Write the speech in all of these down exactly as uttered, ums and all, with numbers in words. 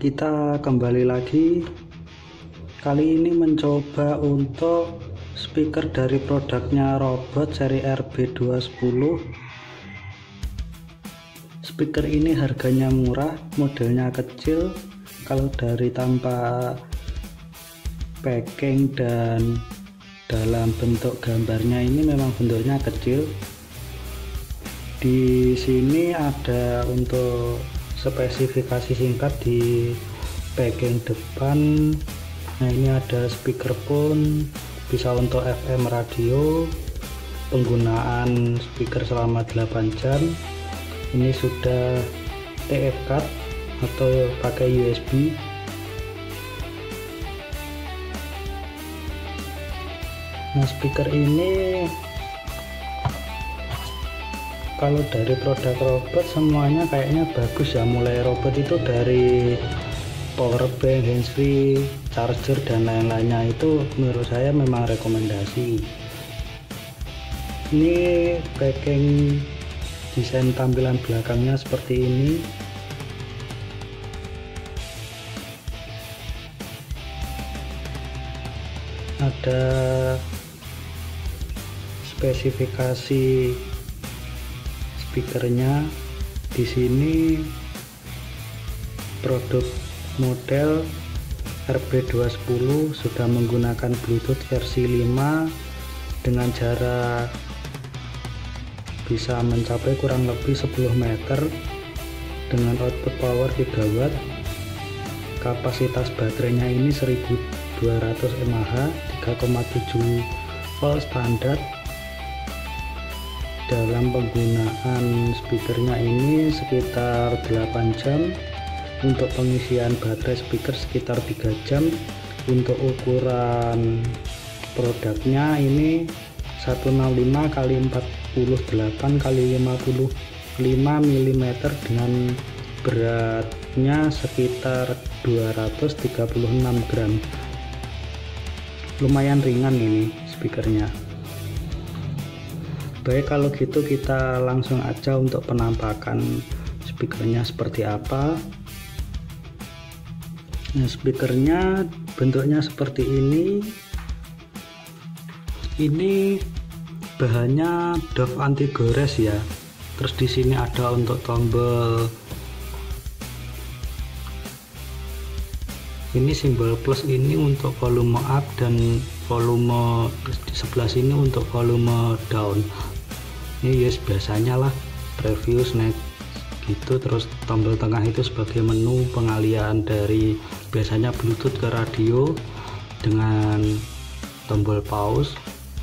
kita kembali lagi. Kali ini mencoba untuk speaker dari produknya Robot seri R B dua sepuluh. Speaker ini harganya murah, modelnya kecil. Kalau dari tanpa packing dan dalam bentuk gambarnya ini memang bentuknya kecil. Di sini ada untuk spesifikasi singkat di packing depan. Nah, ini ada speakerphone, bisa untuk F M radio, penggunaan speaker selama delapan jam. Ini sudah T F card atau pakai U S B. Nah, speaker ini kalau dari produk Robot semuanya kayaknya bagus ya, mulai Robot itu dari power bank, handsfree, charger dan lain-lainnya itu menurut saya memang rekomendasi. Ini packing desain tampilan belakangnya seperti ini. Ada spesifikasi speakernya di sini. Produk model R B dua sepuluh sudah menggunakan Bluetooth versi lima dengan jarak bisa mencapai kurang lebih sepuluh meter dengan output power tiga watt. Kapasitas baterainya ini seribu dua ratus mAh, tiga koma tujuh volt standar. Dalam penggunaan speakernya ini sekitar delapan jam. Untuk pengisian baterai speaker sekitar tiga jam. Untuk ukuran produknya ini seratus enam puluh lima kali empat puluh delapan kali lima puluh lima milimeter dengan beratnya sekitar dua ratus tiga puluh enam gram. Lumayan ringan ini speakernya. Baik, kalau gitu kita langsung aja untuk penampakan speakernya seperti apa. Nah, speakernya bentuknya seperti ini. Ini bahannya doff anti gores ya. Terus di sini ada untuk tombol ini, simbol plus ini untuk volume up dan volume di sebelah sini untuk volume down. Ini yes biasanya lah preview snack gitu. Terus tombol tengah itu sebagai menu pengalian dari biasanya Bluetooth ke radio dengan tombol pause.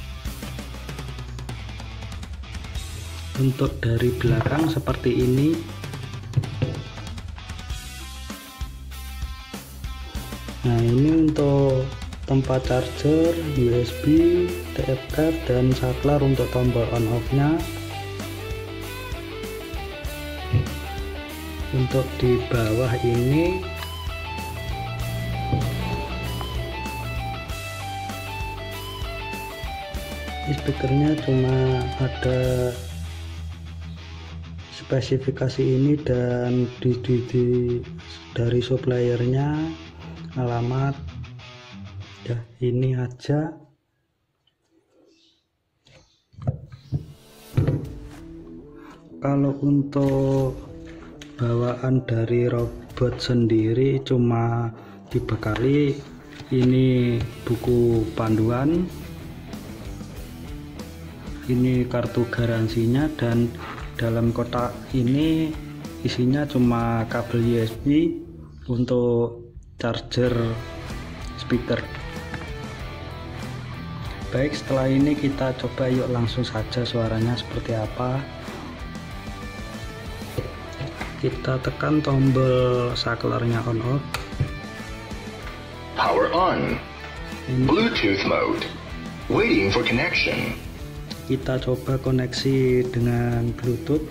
Untuk dari belakang seperti ini. Nah, ini untuk tempat charger, U S B, T F card dan saklar untuk tombol on off nya. Untuk di bawah ini speakernya cuma ada spesifikasi ini dan di, di, di dari suppliernya, alamat ya ini aja. Kalau untuk bawaan dari Robot sendiri cuma dibekali ini buku panduan, ini kartu garansinya, dan dalam kotak ini isinya cuma kabel U S B untuk charger speaker. Baik, setelah ini kita coba yuk langsung saja suaranya seperti apa. Kita tekan tombol saklarnya on off. Power on. Bluetooth mode. Waiting for connection. Kita coba koneksi dengan Bluetooth.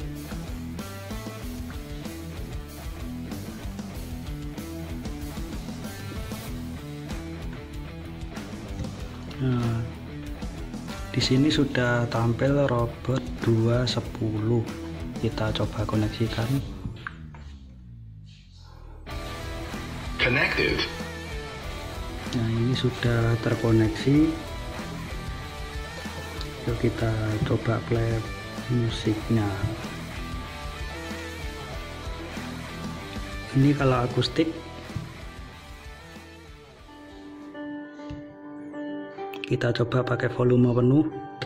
Nah, di sini sudah tampil Robot dua sepuluh. Kita coba koneksikan. Connected. Nah, ini sudah terkoneksi. Yuk kita coba play musiknya. Ini kalau akustik kita coba pakai volume penuh.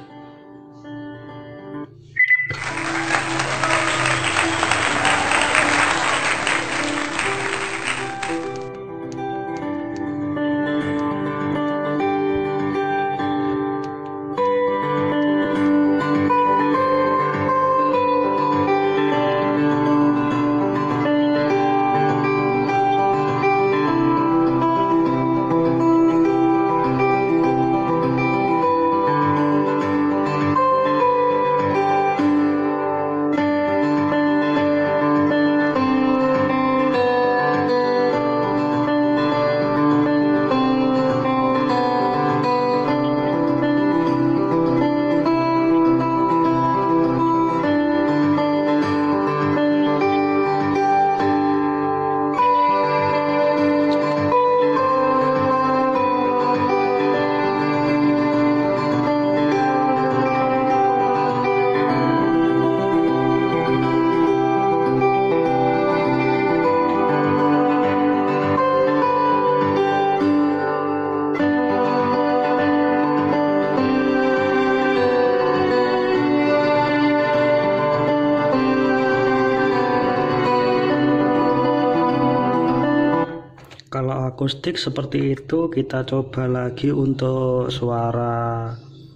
Kalau akustik seperti itu, kita coba lagi untuk suara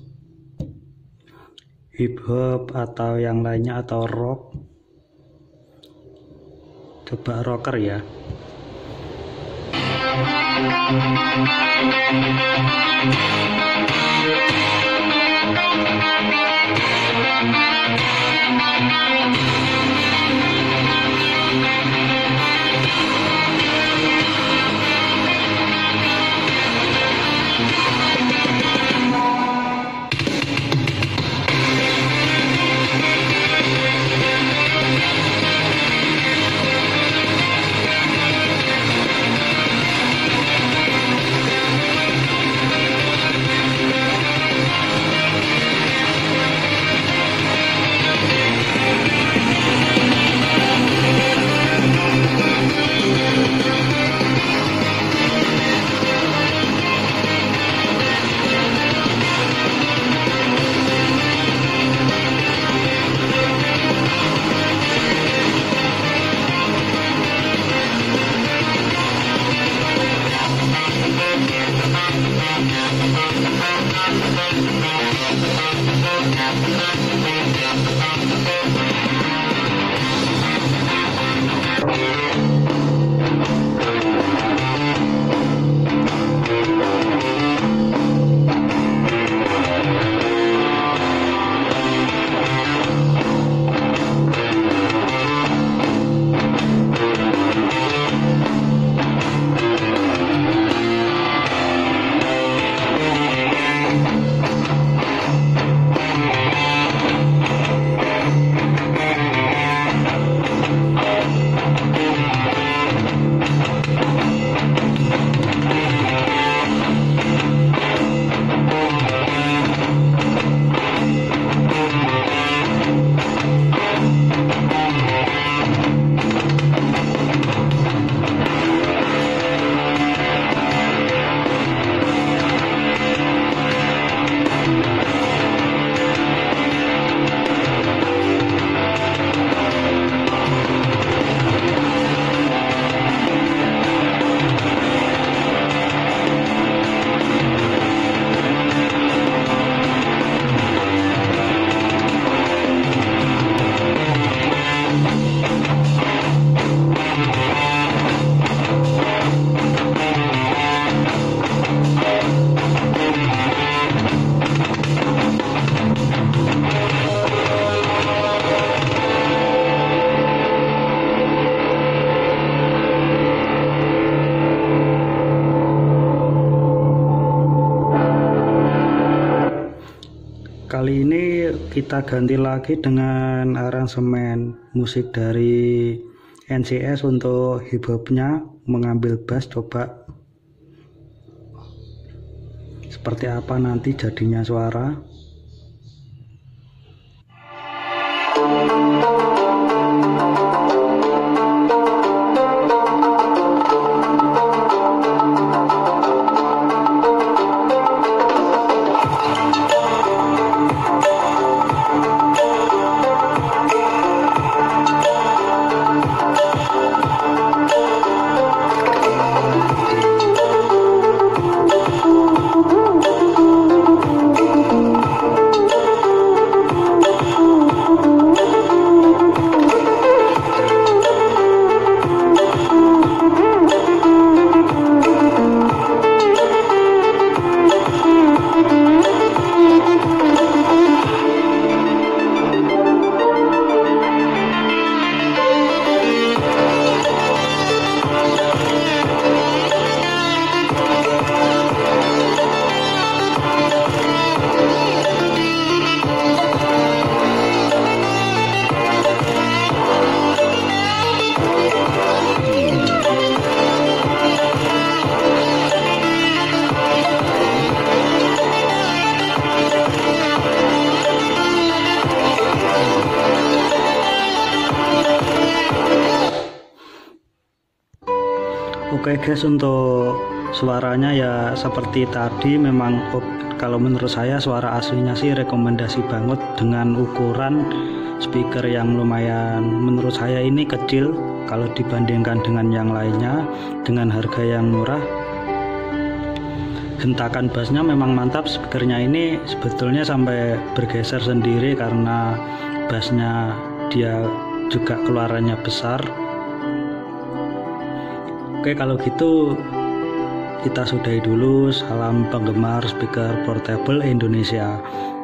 hip hop atau yang lainnya atau rock. Coba rocker ya. Kali ini kita ganti lagi dengan aransemen musik dari N C S untuk hip hopnya, mengambil bass. Coba seperti apa nanti jadinya suara. Oke guys, untuk suaranya ya seperti tadi. Memang kalau menurut saya suara aslinya sih rekomendasi banget, dengan ukuran speaker yang lumayan menurut saya ini kecil kalau dibandingkan dengan yang lainnya, dengan harga yang murah. Hentakan bassnya memang mantap. Speakernya ini sebetulnya sampai bergeser sendiri karena bassnya dia juga keluarannya besar. Oke, kalau gitu kita sudahi dulu. Salam penggemar speaker portable Indonesia.